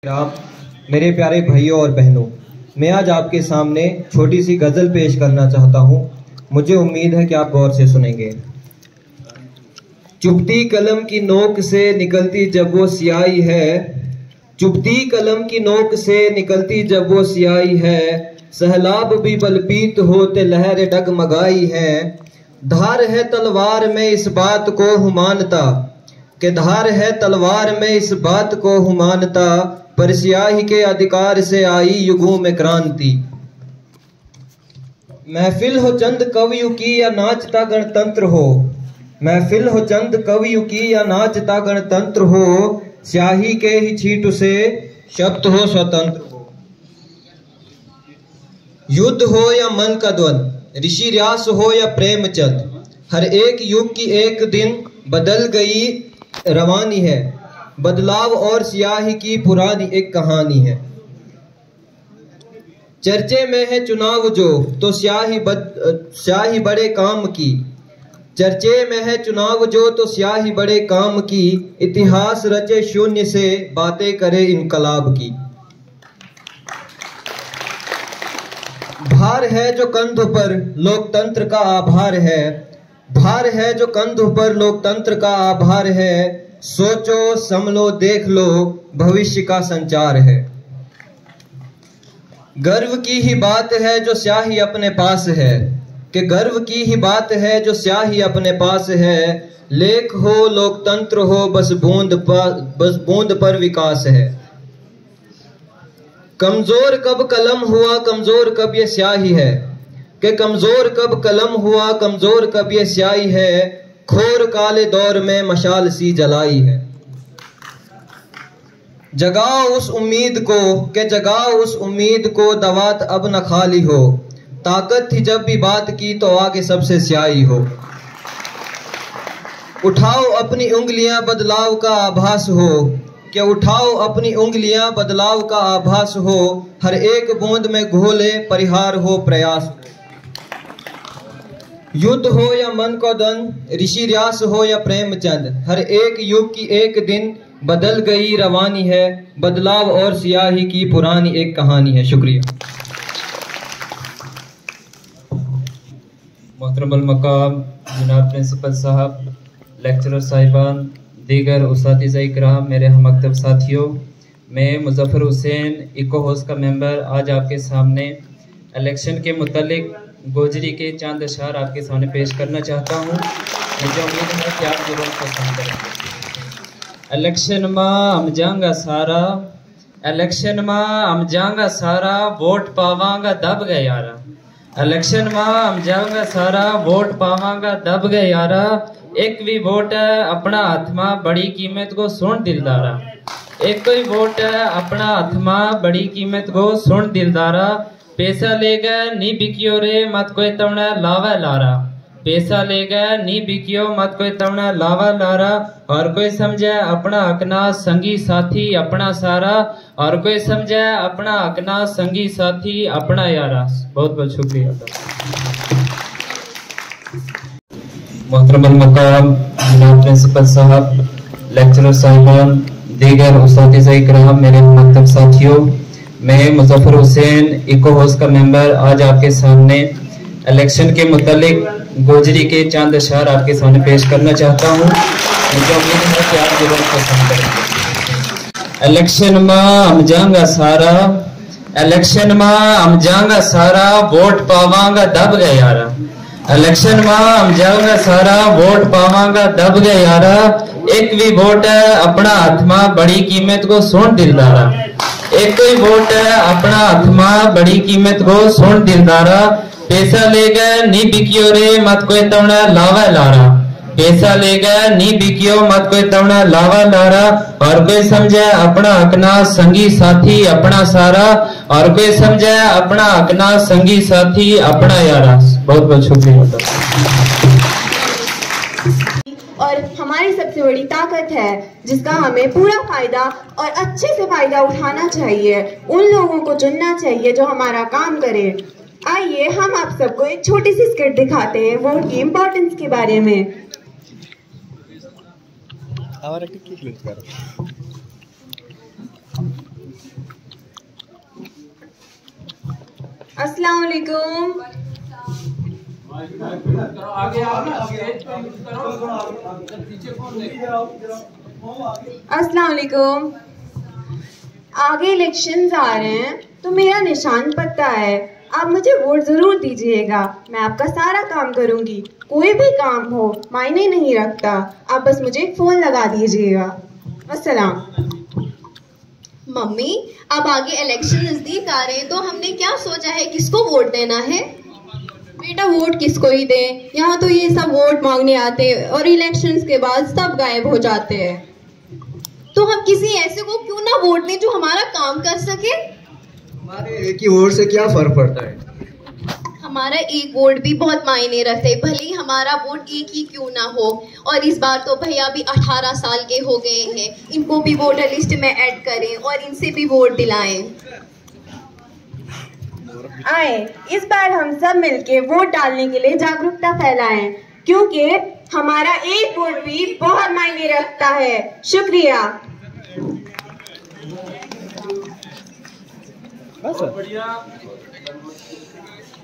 आप मेरे प्यारे भाइयों और बहनों, मैं आज आपके सामने छोटी सी गज़ल पेश करना चाहता हूँ। मुझे उम्मीद है कि आप गौर से सुनेंगे। चुभती कलम की नोक से निकलती जब वो स्याही है, चुभती कलम की नोक से निकलती जब वो स्याही है, सहलाब भी बलपीत होते लहर डगमगाई है। धार है तलवार में इस बात को हूँ मानता, कि धार है तलवार में इस बात को हूँ मानता, पर स्याही के अधिकार से आई युगों में क्रांति। महफिल हो चंद कवियों की या नाचता गणतंत्र हो, महफिल हो चंद कवियों की या नाचता गणतंत्र हो, स्याही के ही छींट से शब्द हो स्वतंत्र हो। युद्ध हो या मन का द्वंद, ऋषि व्यास हो या प्रेमचंद, हर एक युग की एक दिन बदल गई रवानी है। बदलाव और स्याही की पुरानी एक कहानी है। चर्चे में है चुनाव जो तो स्याही बड़े काम की, चर्चे में है चुनाव जो तो स्याही बड़े काम की, इतिहास रचे शून्य से बातें करे इनकलाब की। भार है जो कंधों पर लोकतंत्र का आभार है, भार है जो कंधों पर लोकतंत्र का आभार है, सोचो समलो देख लो भविष्य का संचार है। गर्व की ही बात है जो स्याही अपने पास है, कि गर्व की ही बात है जो स्याही अपने पास है, लेख हो लोकतंत्र हो बस बूंद पर विकास है। कमजोर कब कलम हुआ कमजोर कब ये स्याही है, कि कमजोर कब कलम हुआ कमजोर कब ये स्याही है, खोर काले दौर में मशाल सी जलाई है। जगाओ उस उम्मीद को कि जगाओ उस उम्मीद को, दवात अब न खाली हो, ताकत थी जब भी बात की तो आगे सबसे स्याही हो। उठाओ अपनी उंगलियां बदलाव का आभास हो, कि उठाओ अपनी उंगलियां बदलाव का आभास हो, हर एक बूंद में घोले परिहार हो प्रयास। युद्ध हो या मन को द्वंद, ऋषि व्यास हो या प्रेमचंद, हर एक युग की एक दिन बदल गई रवानी है। बदलाव और स्याही की पुरानी एक कहानी है। शुक्रिया। मोहतरम मकाम जनाब प्रिंसिपल साहब, लेक्चरर साहिबान, दीगर उस्तादिज़ा इकराम, मेरे हम मकतब साथियों, मैं मुजफ्फर हुसैन इको हाउस का मेंबर आज आपके सामने इलेक्शन के मुतालिक गोजरी के चंद अशआर आपके सामने पेश करना चाहता हूँ। मुझे उम्मीद है कि आप जरूर पसंद करेंगे। इलेक्शन में हम जाएंगा सारा, इलेक्शन में हम जाएंगा सारा, वोट पावांगा दब गए यारा। इलेक्शन में हम जाएंगा सारा, वोट पावांगा दब गए यारा। एक भी वोट है अपना हाथ में बड़ी कीमत को सुन दिलदारा, एक कोई वोट है अपना हाथ में बड़ी कीमत को सुन दिलदारा। पैसा ले गए नी बिकियो रे मत कोई तमना लावा लारा, पैसा ले गए नी बिकियो मत कोई तमना लावा लारा। और कोई समझे अपना हकना संगी साथी अपना सारा, और कोई समझे अपना हकना संगी साथी अपना यारा। बहुत बहुत शुक्रिया। मोहतरम मकाम जनाब प्रिंसिपल साहब, लेक्चरर साहिबान, दीगर उस्तादिज़ा इकराम, मेरे मकतब साथियों, मैं मुजफ्फर हुसैन इको हाउस का मेंबर आज आपके सामने इलेक्शन के मुतालिक गोजरी के चंद अशआर आपके सामने पेश करना चाहता हूँ। मुझे उम्मीद है कि आप जरूर पसंद करेंगे। इलेक्शन में हम जाएंगा सारा, इलेक्शन में हम जाएंगा सारा, वोट पावांगा दब गए यारा। इलेक्शन में हम जाएंगा सारा, वोट पावांगा दब गए यारा। एक भी वोट है अपना हाथ में बड़ी कीमत को सुन दिलदारा, एक कोई वोट है अपना हाथ में बड़ी कीमत को सुन दिलदारा। पैसा ले गए नी बिकियो रे मत कोई तमना लावा लारा, पैसा ले गए नी बिकियो मत कोई तमना लावा लारा। और कोई समझे अपना हकना संगी साथी अपना सारा, और कोई समझे अपना हकना संगी साथी अपना यारा। बहुत बहुत शुक्रिया। और हमारी सबसे बड़ी ताकत है जिसका हमें पूरा फायदा और अच्छे से फायदा उठाना चाहिए। उन लोगों को चुनना चाहिए जो हमारा काम करे। आइए हम आप सबको एक छोटी सी स्किट दिखाते हैं वोट की इम्पोर्टेंस के बारे में। अस्सलाम वालेकुम। अस्सलाम वालेकुम। आगे इलेक्शंस आ रहे हैं तो मेरा निशान पता है, आप मुझे वोट जरूर दीजिएगा। मैं आपका सारा काम करूंगी, कोई भी काम हो मायने नहीं रखता, आप बस मुझे एक फोन लगा दीजिएगा। अस्सलाम। मम्मी, अब आगे इलेक्शन नजदीक आ रहे हैं तो हमने क्या सोचा है, किसको वोट देना है? बेटा वोट किसको ही दे, यहाँ तो ये सब वोट मांगने आते हैं और इलेक्शंस के बाद सब गायब हो जाते हैं। तो हम किसी ऐसे को क्यों ना वोट दें जो हमारा काम कर सके? हमारे एक ही वोट से क्या फर्क पड़ता है? हमारा एक वोट भी बहुत मायने रखते हैं, भले ही हमारा वोट एक ही क्यों ना हो। और इस बार तो भैया भी 18 साल के हो गए हैं, इनको भी वोटर लिस्ट में ऐड करें और इनसे भी वोट दिलाएं। आए इस बार हम सब मिलके वोट डालने के लिए जागरूकता फैलाएं, क्योंकि हमारा एक वोट भी बहुत मायने रखता है। शुक्रिया। बस